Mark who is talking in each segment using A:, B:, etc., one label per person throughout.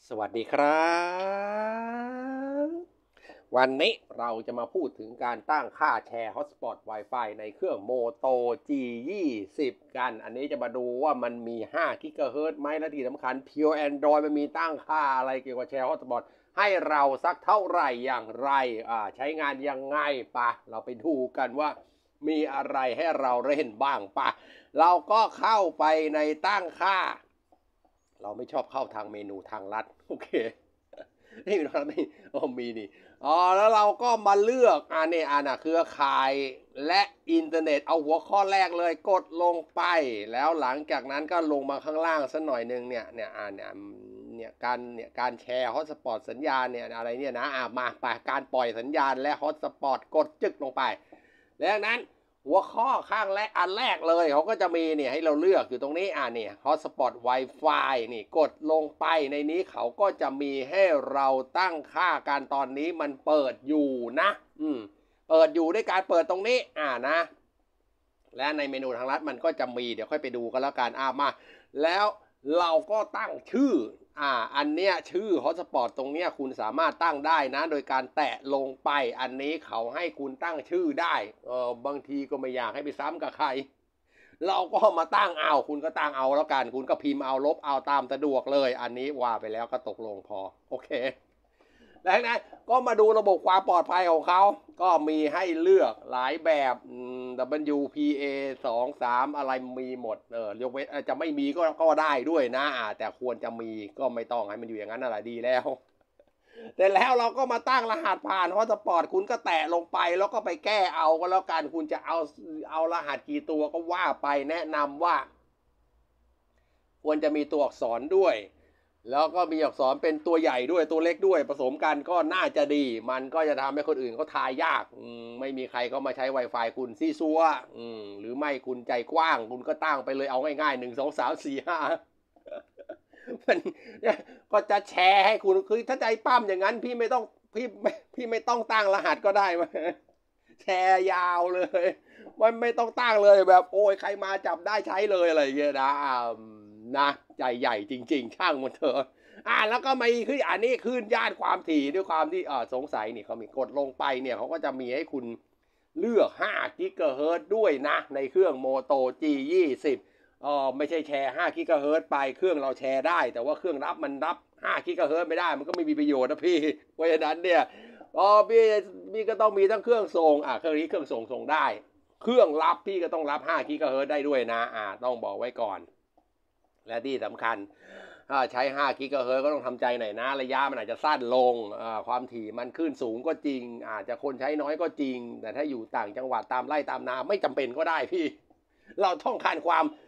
A: สวัสดีครับ วันนี้เราจะมาพูดถึงการตั้งค่าแชร์ Hotspot Wi-Fi ในเครื่อง Moto G20 กัน อันนี้จะมาดูว่ามันมี5 GHz ไหมและที่สำคัญ Pure Android มันมีตั้งค่าอะไรเกี่ยวกับแชร์ Hotspot ให้เราสักเท่าไหร่อย่างไรใช้งานยังไงปะเราไปดูกันว่ามีอะไรให้เราเล่นบ้างปะเราก็เข้าไปในตั้งค่า เราไม่ชอบเข้าทางเมนูทางลัดโอเคนี่มีนะนี่มีนี่แล้วเราก็มาเลือกเครือข่ายและอินเทอร์เน็ตเอาหัวข้อแรกเลยกดลงไปแล้วหลังจากนั้นก็ลงมาข้างล่างสักหน่อยนึงการแชร์ฮอตสปอตสัญญาณเนี่ยอะไรเนี่ยนะมาไปการปล่อยสัญญาณและฮอตสปอตกดจึกลงไปแล้วนั้นหัวข้อข้างแรกอันแรกเลยเขาก็จะมีเนี่ยให้เราเลือกอยู่ตรงนี้เนี่ยฮอตสปอต Wi-Fi นี่กดลงไปในนี้เขาก็จะมีให้เราตั้งค่าการตอนนี้มันเปิดอยู่นะเปิดอยู่ด้วยการเปิดตรงนี้นะและในเมนูทางลัดมันก็จะมีเดี๋ยวค่อยไปดูกันแล้วกันมาแล้วเราก็ตั้งชื่ออันเนี้ยชื่อฮอตสปอตตรงเนี้ยคุณสามารถตั้งได้นะโดยการแตะลงไปอันนี้เขาให้คุณตั้งชื่อได้บางทีก็ไม่อยากให้ไปซ้ำกับใครเราก็มาตั้งเอาคุณก็ตั้งเอาแล้วกันคุณก็พิมพ์เอาลบเอาตามสะดวกเลยอันนี้ว่าไปแล้วก็ตกลงพอโอเคแล้วนั้นก็มาดูระบบความปลอดภัยของเขาก็มีให้เลือกหลายแบบ WPA 2-3อะไรมีหมดยกเว้นจะไม่มีก็ได้ด้วยนะแต่ควรจะมีก็ไม่ต้องให้มันอยู่อย่างนั้นอะไรดีแล้วแต่แล้วเราก็มาตั้งรหัสผ่านฮอตสปอตคุณก็แตะลงไปแล้วก็ไปแก้เอาก็แล้วกันคุณจะเอารหัสกี่ตัวก็ว่าไปแนะนำว่าควรจะมีตัวอักษรด้วยแล้วก็มีอักษรเป็นตัวใหญ่ด้วยตัวเล็กด้วยผสมกันก็น่าจะดีมันก็จะทำให้คนอื่นเขาทายยากไม่มีใครก็มาใช้ Wi-Fi คุณซี่ซัวหรือไม่คุณใจกว้างคุณก็ตั้งไปเลยเอาง่ายๆ1 2 3 4 5มันก็จะแชร์ให้คุณคือถ้าใจปั้มอย่างนั้นพี่ไม่ต้องตั้งรหัสก็ได้มาแชร์ยาวเลยมันไม่ต้องตั้งเลยแบบโอ้ยใครมาจับได้ใช้เลยอะไรอย่างเงี้ยนะใจใหญ่จริงๆช่างมันเถอะแล้วก็มีขึ้นอันนี้ขึ้นย่านความถี่ด้วยความที่สงสัยนี่เขามีกดลงไปเนี่ยเขาก็จะมีให้คุณเลือก5 กิกะเฮิรตซ์ด้วยนะในเครื่อง Moto G20ไม่ใช่แชร์5 กิกะเฮิรตซ์ไปเครื่องเราแชร์ได้แต่ว่าเครื่องรับมันรับ5 กิกะเฮิรตซ์ไม่ได้มันก็ไม่มีประโยชน์นะพี่เพราะฉะนั้นเนี่ยพี่ก็ต้องมีทั้งเครื่องส่งเครื่องนี้เครื่องส่งได้เครื่องรับพี่ก็ต้องรับ5 กิกะเฮิรตซ์ได้ด้วยนะต้องบอกไว้ก่อนและที่สำคัญถ้าใช้5 กิกะเฮิรตซ์ก็ต้องทำใจหน่อยนะระยะมันอาจจะสั้นลงความถี่มันขึ้นสูงก็จริงอาจจะคนใช้น้อยก็จริงแต่ถ้าอยู่ต่างจังหวัดตามไร่ตามนาไม่จำเป็นก็ได้พี่เราต้องการ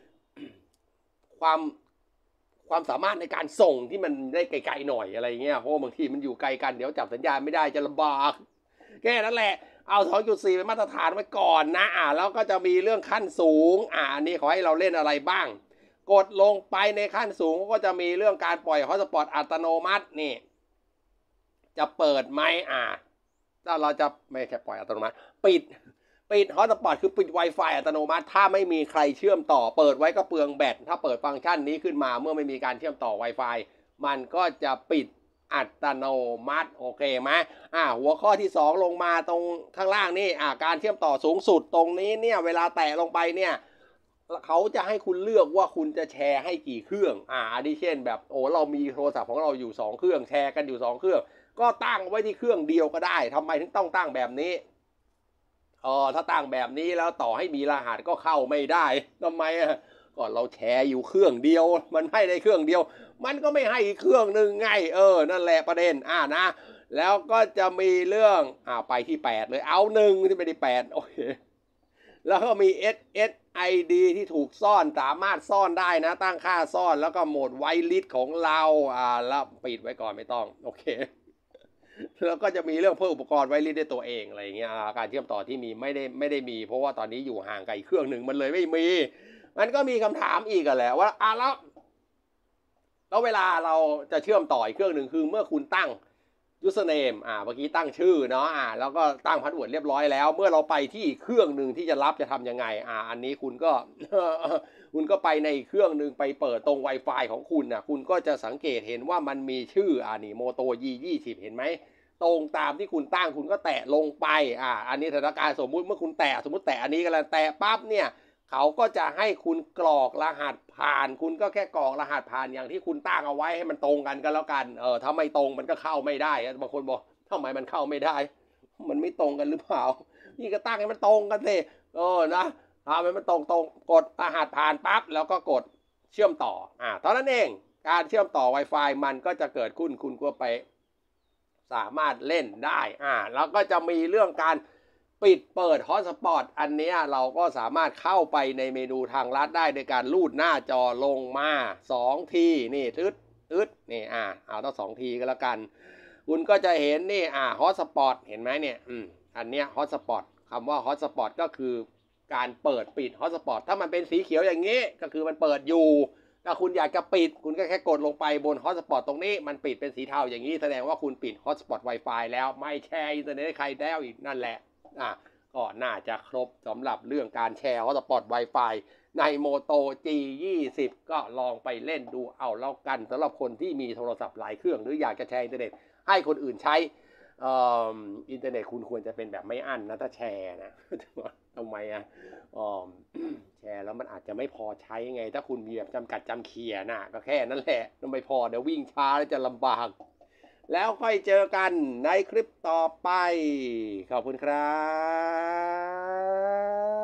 A: ความความสามารถในการส่งที่มันได้ไกลๆหน่อยอะไรเงี้ยเพราะบางทีมันอยู่ไกลกันเดี๋ยวจับสัญญาณไม่ได้จะลำบากแค่นั้นแหละเอา 2.4 เป็นมาตรฐานไว้ก่อนนะแล้วก็จะมีเรื่องขั้นสูงอันนี้ขอให้เราเล่นอะไรบ้างกดลงไปในขั้นสูงก็จะมีเรื่องการปล่อยฮอตสปอตอัตโนมัตินี่จะเปิดไหมถ้าเราจะไม่ใช่ปล่อยอัตโนมัติปิดฮอตสปอตคือปิด Wi-Fi อัตโนมัติถ้าไม่มีใครเชื่อมต่อเปิดไว้ก็เปลืองแบตถ้าเปิดฟังก์ชันนี้ขึ้นมาเมื่อไม่มีการเชื่อมต่อ Wi-Fi มันก็จะปิดอัตโนมัติโอเคไหมหัวข้อที่2ลงมาตรงข้างล่างนี่การเชื่อมต่อสูงสุดตรงนี้เนี่ยเวลาแตะลงไปเนี่ยเขาจะให้คุณเลือกว่าคุณจะแชร์ให้กี่เครื่องอันนี้เช่นแบบเรามีโทรศัพท์ของเราอยู่2เครื่องแชร์กันอยู่2เครื่องก็ตั้งไว้ที่เครื่องเดียวก็ได้ทำไมถึงต้องตั้งแบบนี้ถ้าตั้งแบบนี้แล้วต่อให้มีรหัสก็เข้าไม่ได้ทำไมก็เราแชร์อยู่เครื่องเดียวมันให้ได้เครื่องเดียวมันก็ไม่ให้อีกเครื่องหนึ่งไงนั่นแหละประเด็นนะแล้วก็จะมีเรื่องไปที่8เลยเอา1ที่ไม่ได้8โอเคแล้วก็มี SSID ที่ถูกซ่อนสามารถซ่อนได้นะตั้งค่าซ่อนแล้วก็โหมดไวลิสของเราแล้วปิดไว้ก่อนไม่ต้องโอเคแล้วก็จะมีเรื่องเพิ่มอุปกรณ์ไว้ลิสด้วยตัวเองอะไรเงี้ยการเชื่อมต่อที่มีไม่ได้มีเพราะว่าตอนนี้อยู่ห่างไกลเครื่องหนึ่งมันเลยไม่มีมันก็มีคำถามอีกแหละว่าแล้วเวลาเราจะเชื่อมต่ออีกเครื่องหนึ่งคือเมื่อคุณตั้ง username เมื่อกี้ตั้งชื่อเนาะแล้วก็ตั้งพาสเวิร์ดเรียบร้อยแล้วเมื่อเราไปที่เครื่องหนึ่งที่จะรับจะทำยังไงอันนี้คุณก็ คุณก็ไปในเครื่องหนึ่งไปเปิดตรง Wi-Fi ของคุณนะคุณก็จะสังเกตเห็นว่ามันมีชื่อนี่โมโต G20 เห็นไหมตรงตามที่คุณตั้งคุณก็แตะลงไปอันนี้สถานการณ์สมมุติเมื่อคุณแตะสมมติแตะอันนี้กันแล้วแตะปั๊บเนี่ยเขาก็จะให้คุณกรอกรหัสผ่านคุณก็แค่กรอกรหัสผ่านอย่างที่คุณตั้งเอาไว้ให้มันตรงกันก็แล้วกันถ้าไม่ตรงมันก็เข้าไม่ได้บางคนบอกทำไมมันเข้าไม่ได้มันไม่ตรงกันหรือเปล่านี่ก็ตั้งให้มันตรงกันสินะทำให้มันตรงกดรหัสผ่านปั๊บแล้วก็กดเชื่อมต่อเท่านั้นเองการเชื่อมต่อ Wi-Fi มันก็จะเกิดขึ้นคุณก็ไปสามารถเล่นได้แล้วก็จะมีเรื่องการปิดเปิดฮอตสปอตอันนี้เราก็สามารถเข้าไปในเมนูทางลัดได้โดยการลูดหน้าจอลงมา2ทีนี่อึดนี่เอาต้อง2ทีก็แล้วกันคุณก็จะเห็นนี่ฮอตสปอตเห็นไหมเนี่ยอันเนี้ยฮอตสปอตคำว่าฮอตสปอตก็คือการเปิดปิดฮอตสปอตถ้ามันเป็นสีเขียวอย่างนี้ก็คือมันเปิดอยู่ถ้าคุณอยากจะปิดคุณก็แค่กดลงไปบนฮอตสปอตตรงนี้มันปิดเป็นสีเทาอย่างนี้แสดงว่าคุณปิดฮอตสปอต Wi-Fi แล้วไม่แชร์อินเทอร์เน็ตให้ใครแล้วอีกนั่นแหละก็น่าจะครบสำหรับเรื่องการแชร์ฮอตสปอต Wi-Fi ใน Moto G20 ก็ลองไปเล่นดูเอาแล้วกันสำหรับคนที่มีโทรศัพท์หลายเครื่องหรืออยากจะแชร์อินเทอร์เน็ตให้คนอื่นใช้อินเทอร์เน็ตคุณควรจะเป็นแบบไม่อั้นนะถ้าแชร์นะทำไมแชร์แล้วมันอาจจะไม่พอใช้ไงถ้าคุณมีแบบจำกัดจำเขียนะก็แค่นั้นแหละไม่พอเดี๋ยววิ่งช้าแล้วจะลำบากแล้วค่อยเจอกันในคลิปต่อไปขอบคุณครับ